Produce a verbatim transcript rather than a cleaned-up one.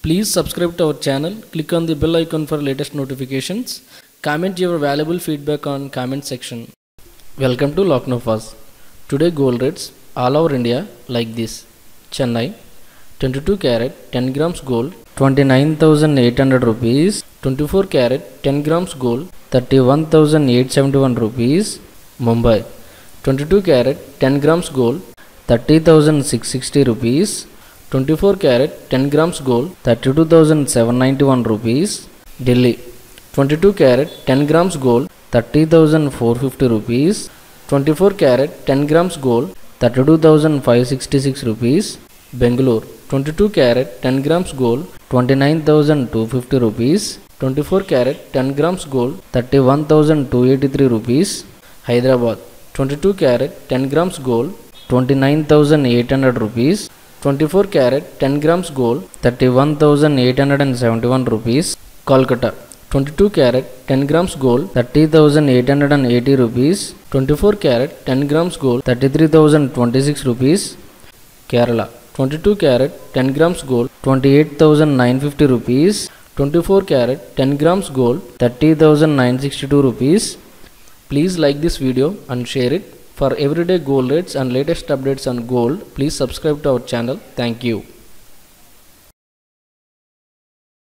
Please subscribe to our channel, click on the bell icon for latest notifications, comment your valuable feedback on comment section. Welcome to Loknofas. Today gold rates all over India like this. Chennai twenty-two carat ten grams gold twenty-nine thousand eight hundred rupees, twenty-four carat ten grams gold thirty-one thousand eight hundred seventy-one rupees. Mumbai twenty-two carat ten grams gold thirty thousand six hundred sixty rupees, twenty-four carat ten grams gold thirty-two thousand seven hundred ninety-one rupees. Delhi twenty-two carat ten grams gold thirty thousand four hundred fifty rupees, twenty-four carat ten grams gold thirty-two thousand five hundred sixty-six rupees. Bangalore twenty-two carat ten grams gold twenty-nine thousand two hundred fifty rupees, twenty-four carat ten grams gold thirty-one thousand two hundred eighty-three rupees. Hyderabad twenty-two carat ten grams gold twenty-nine thousand eight hundred rupees, twenty-four carat ten grams gold thirty-one thousand eight hundred seventy-one rupees. Kolkata twenty-two carat ten grams gold thirty thousand eight hundred eighty rupees, twenty-four carat ten grams gold thirty-three thousand twenty-six rupees. Kerala twenty-two carat ten grams gold twenty-eight thousand nine hundred fifty rupees, twenty-four carat ten grams gold thirty thousand nine hundred sixty-two rupees. Please like this video and share it. For everyday gold rates and latest updates on gold, please subscribe to our channel. Thank you.